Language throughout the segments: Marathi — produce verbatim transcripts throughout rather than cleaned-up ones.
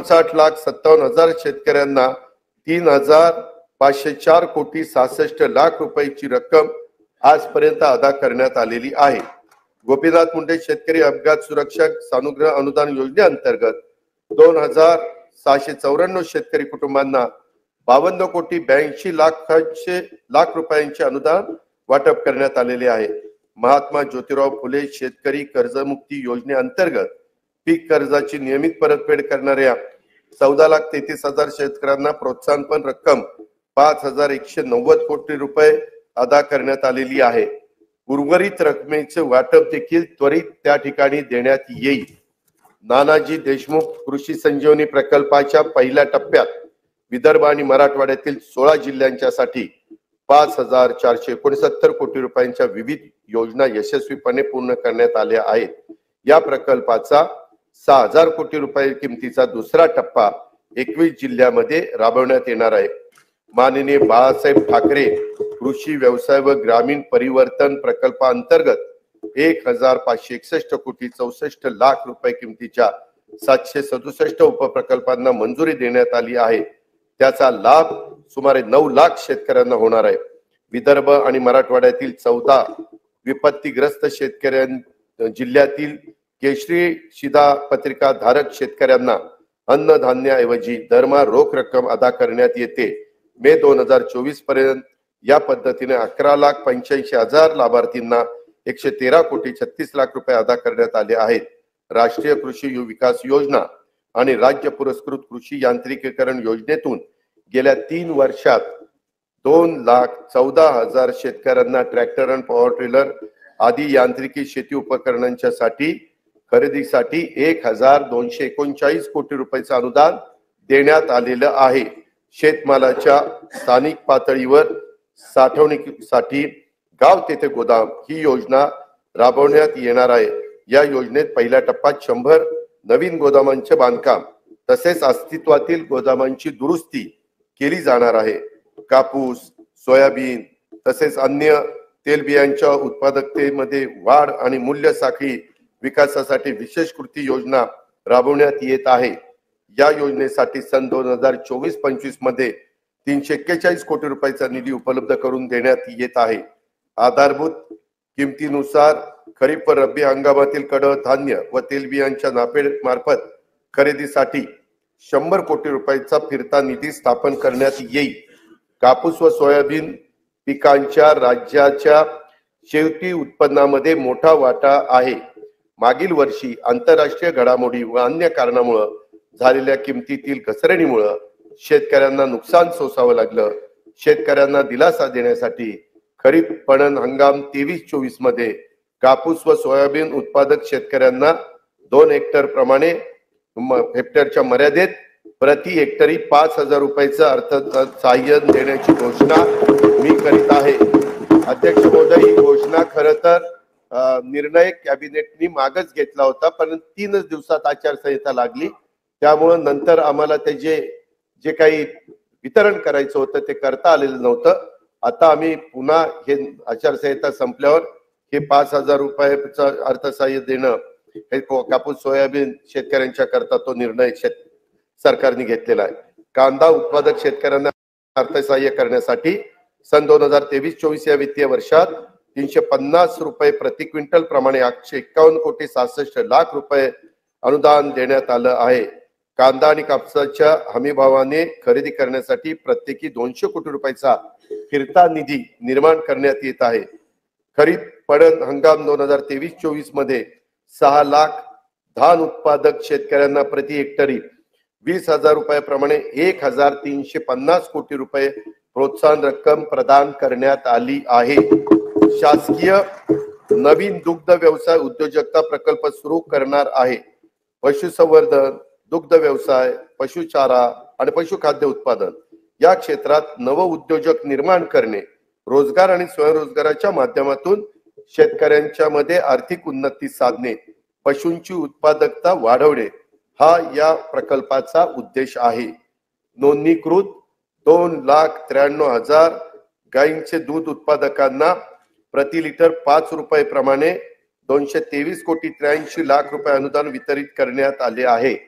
एकोणसाठ लाख सत्तावन्न हजार शेतकऱ्यांना तीन हजार पाचशे चार कोटी सहासष्ट लाख रुपयाची रक्कम आजपर्यंत अदा करण्यात आलेली आहे। गोपीनाथ मुंडे शेतकरी अपघात सुरक्षा सानुग्रह अनुदान योजनेअंतर्गत दोन हजार सहाशे चौऱ्याण्णव शेतकरी कुटुंबांना बावन्न कोटी ब्याऐंशी लाखांचे लाख रुपयांचे अनुदान वाटप करण्यात आलेले आहे। महात्मा ज्योतिराव फुले शेतकरी कर्जमुक्ती योजनेअंतर्गत पीक कर्जाची नियमित परतफेड करणाऱ्या चौदा लाख तेहतीस हजार शेतकऱ्यांना प्रोत्साहनपर रक्कम पाच हजार एकशे नव्वद कोटी रुपये अदा करण्यात आलेली आहे। उर्वरित रकमेचे वाटप देखील त्वरित त्या ठिकाणी देण्यात येईल। नानाजी देशमुख कृषी संजीवनी प्रकल्पाच्या पहिल्या टप्प्यात विदर्भ आणि मराठवाड्यातील सोळा जिल्ह्यांच्या साठी पाच हजार चारशे एकोणसत्तर कोटी रुपयांच्या विविध योजना यशस्वीपणे पूर्ण करण्यात आल्या आहेत। या प्रकल्पाचा सहा हजार कोटी रुपये किमतीचा दुसरा टप्पा एकवीस जिल्ह्यामध्ये राबवण्यात येणार आहे। माननीय बाळासाहेब ठाकरे कृषी व्यवसाय व ग्रामीण परिवर्तन प्रकल्पाअंतर्गत एक हजार पाचशे एकसष्ट कोटी चौसष्ट लाख रुपये किमतीच्या सातशे सदुसष्ट उपप्रकल्पांना मंजुरी देण्यात आली आहे। त्याचा लाभ सुमारे नऊ लाख शेतकऱ्यांना होणार आहे। विदर्भ आणि मराठवाड्यातील चौदा विपत्तीग्रस्त शेतकऱ्यां जिल्ह्यातील केशरी शिधा पत्रिका धारक शेतकऱ्यांना अन्नधान्याऐवजी दरमहा रोख रक्कम अदा करण्यात येते। मे दोन हजार चोवीस पर्यंत या पद्धतीने अकरा लाख पंच्याऐंशी हजार लाभार्थींना एकशे तेरा कोटी छत्तीस लाख रुपये अदा करण्यात आले आहेत। राष्ट्रीय कृषी विकास योजना आणि राज्य पुरस्कृत कृषी यांत्रिकीकरण योजनेतून गेल्या तीन वर्षात दोन लाख चौदा हजार शेतकऱ्यांना ट्रॅक्टर आणि पॉवर ट्रेलर आदी यांत्रिकी शेती उपकरणांच्या साठी खरेदीसाठी एक हजार दोनशे एकोणचाळीस कोटी रुपयाचे अनुदान देण्यात आलेलं आहे। शेतमालाच्या स्थानिक पातळीवर साठवणुकीसाठी गाव तेथे गोदाम ही योजना राबवण्यात येणार आहे। या योजनेत पहिल्या टप्प्यात शंभर नवीन गोदामांचे बांधकाम तसेच अस्तित्वातील गोदामांची दुरुस्ती केली जाणार आहे। कापूस, सोयाबीन तसेच अन्य तेलबियांच्या उत्पादकतेमध्ये वाढ आणि मूल्य साखळी विकासासाठी विशेष कृती योजना राबवण्यात येत आहे। या योजनेसाठी सन दोन हजार चोवीस पंचवीस मध्ये तीनशे एक्केचाळीस कोटी रुपयाचा निधी उपलब्ध करून देण्यात येत आहे। आधारभूत किमतीनुसार खरीप व रब्बी हंगामातील कडधान्य व तेलबियांच्या नाफेड मार्फत खरेदीसाठी शंभर कोटी रुपयाचा फिरता निधी स्थापन करण्यात येईल। कापूस व सोयाबीन पिकांच्या राज्याच्या शेती उत्पन्नामध्ये मोठा वाटा आहे। मागील वर्षी आंतरराष्ट्रीय घडामोडी व अन्य कारणामुळे झालेल्या किमतीतील घसरणीमुळे शेतकऱ्यांना नुकसान सोसावं लागलं। शेतकऱ्यांना दिलासा देण्यासाठी खरीप पणन हंगाम तेवीस चोवीस मध्ये कापूस व सोयाबीन उत्पादक शेतकऱ्यांना दोन हेक्टर प्रमाणे हेक्टरच्या मर्यादेत प्रति हेक्टरी पाच हजार रुपयाचं अर्थसहाय्य देण्याची घोषणा मी करीत आहे। अध्यक्ष महोदय, ही घोषणा खरं तर निर्णय कॅबिनेटनी मागच घेतला होता, पण तीनच दिवसात आचारसंहिता लागली, त्यामुळे नंतर आम्हाला त्याचे जे काही वितरण करायचं होतं ते करता आलेलं नव्हतं। आता आम्ही पुन्हा हे आचारसंहिता संपल्यावर हे पाच हजार रुपयाचं अर्थसहाय्य देणं हे कापूस सोयाबीन शेतकऱ्यांच्या करता तो निर्णय शेत सरकारने घेतलेला आहे। कांदा उत्पादक शेतकऱ्यांना अर्थसहाय्य करण्यासाठी सन दोन हजार तेवीस चोवीस या वित्तीय वर्षात तीनशे पन्नास रुपये प्रति क्विंटल प्रमाणे एकशे एक्कावन्न कोटी सहासष्ट लाख रुपये अनुदान देण्यात आलं आहे। कांदा आणि कापसाच्या हमी भावाने खरेदी करण्यासाठी प्रत्येकी दोनशे कोटी रुपयाचा फिरता निधी निर्माण करण्यात येत आहे। खरीप पणन हंगाम दोन हजार तेवीस चोवीस मध्ये सहा लाख धान उत्पादक शेतकऱ्यांना प्रति हेक्टरी वीस हजार रुपयाप्रमाणे एक हजार तीनशे पन्नास कोटी रुपये प्रोत्साहन रक्कम प्रदान करण्यात आली आहे। शासकीय नवीन दुग्ध व्यवसाय उद्योजकता प्रकल्प सुरू करणार आहे। पशुसंवर्धन, दुग्ध व्यवसाय, पशुचारा आणि पशुखाद्य उत्पादन या क्षेत्रात नव उद्योजक निर्माण करणे, रोजगार आणि स्वयंरोजगाराच्या माध्यमातून शेतकऱ्यांच्या मध्ये आर्थिक उन्नती साधणे, पशूंची उत्पादकता वाढवणे हा या प्रकल्पाचा उद्देश आहे। नोंदणीकृत दोन लाख त्र्याण्णव हजार गायींचे दूध उत्पादकांना प्रति लिटर पाच रुपये प्रमाणे दोनशे तेवीस कोटी त्र्याऐंशी लाख रुपये अनुदान वितरित करण्यात आले आहे।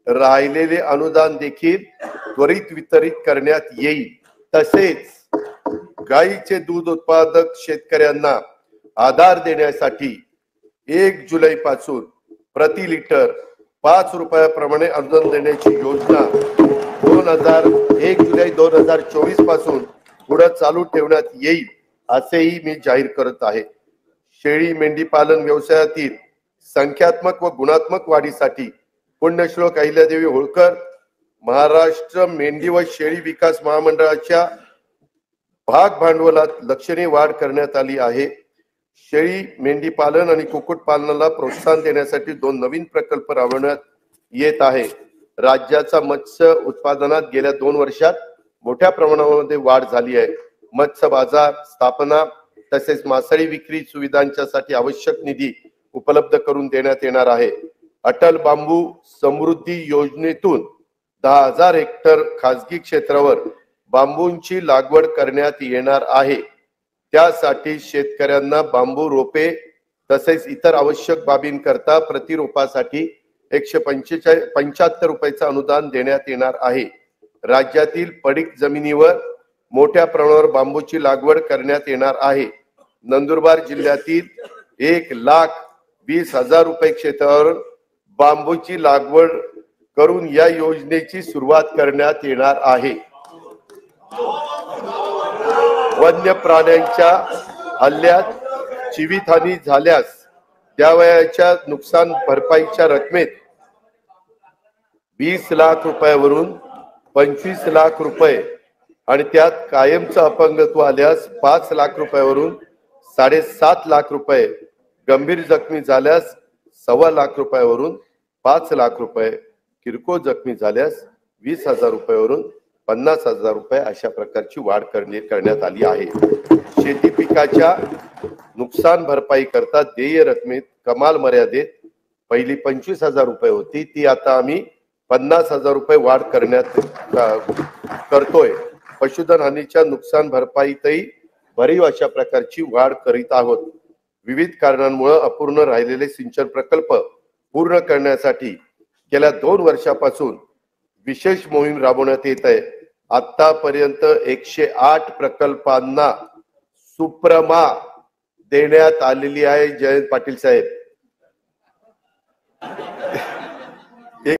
राहिलेले अनुदान देखील त्वरित वितरित करण्यात येईल। तसेच गाईचे दूध उत्पादक शेतकऱ्यांना आधार देण्यासाठी एक जुलै पासून प्रति लिटर पाच रुपयाप्रमाणे अनुदान देण्याची योजना दोन हजार एक जुलै दोन हजार चोवीस पासून पुढे चालू ठेवण्यात येईल असेही मी जाहीर करत आहे। शेळी मेंढी पालन व्यवसायातील संख्यात्मक व गुणात्मक वाढीसाठी पुण्यश्लोक अहिल्यादेवी होळकर महाराष्ट्र मेंढी व शेळी विकास महामंडळाच्या भाग भांडवलात लक्षणीय वाढ करण्यात आली आहे। शेळी मेंढी पालन आणि कुक्कुट पालनाला प्रोत्साहन देण्यासाठी दोन नवीन प्रकल्प राबवण्यात येत आहे। राज्याचा मत्स्य उत्पादनात गेल्या दोन वर्षात मोठ्या प्रमाणामध्ये वाढ झाली आहे। मत्स्य बाजार स्थापना तसेच मासळी विक्री सुविधांच्यासाठी आवश्यक निधी उपलब्ध करून देण्यात येणार आहे। अटल बांबू समृद्धी योजनेतून दहा हजार हेक्टर खासगी क्षेत्रावर बांबूंची लागवड करण्यात येणार आहे। त्यासाठी शेतकऱ्यांना बांबू रोपे तसेच इतर आवश्यक बाबींकरता प्रति रोपासाठी एकशे पंचेचाळीस पंच्याहत्तर रुपयाचं अनुदान देण्यात येणार आहे। राज्यातील पडीक जमिनीवर मोठ्या प्रमाणावर बांबूची लागवड करण्यात येणार आहे। नंदुरबार जिल्ह्यातील एक लाख वीस हजार रुपये क्षेत्रावर बांबूची लागवड करून या योजनेची सुरुवात करण्यात येणार आहे। वन्य प्राण्यांच्या हल्ल्यात जीवितहानी झाल्यास त्यावेळच्या नुकसान भरपाईच्या रकमेत वीस लाख रुपयावरून पंचवीस लाख रुपये आणि त्यात कायमचं अपंगत्व आल्यास पाच लाख रुपयावरून साडेसात लाख रुपये, गंभीर जखमी झाल्यास सव्वा लाख रुपयावरून पाच लाख रुपये, किरकोळ जखमी झाल्यास वीस हजार रुपयावरून पन्नास हजार रुपये अशा प्रकारची वाढ करण्यात आली आहे। शेती पिकाच्या नुकसान भरपाई करता देय रकमेत कमाल मर्यादेत पहिली पंचवीस हजार रुपये होती ती आता आम्ही पन्नास हजार रुपये वाढ करण्यात करतोय। पशुधन हानीच्या नुकसान भरपाईतही भरीव अशा प्रकारची वाढ करीत आहोत। विविध कारणांमुळे अपूर्ण राहिलेले सिंचन प्रकल्प पूर्ण करण्यासाठी गेल्या दोन वर्षापासून विशेष मोहीम राबवण्यात येत आहे। आतापर्यंत एकशे आठ प्रकल्पांना सुप्रमा देण्यात आलेली आहे। जयंत पाटील साहेब